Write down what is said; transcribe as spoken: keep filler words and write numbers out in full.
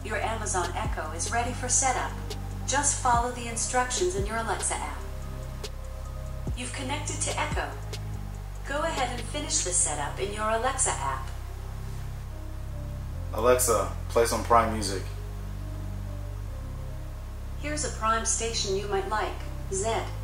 Your Amazon Echo is ready for setup. Just follow the instructions in your Alexa app. You've connected to Echo. Go ahead and finish the setup in your Alexa app. Alexa, play some Prime music. Here's a Prime station you might like, Z.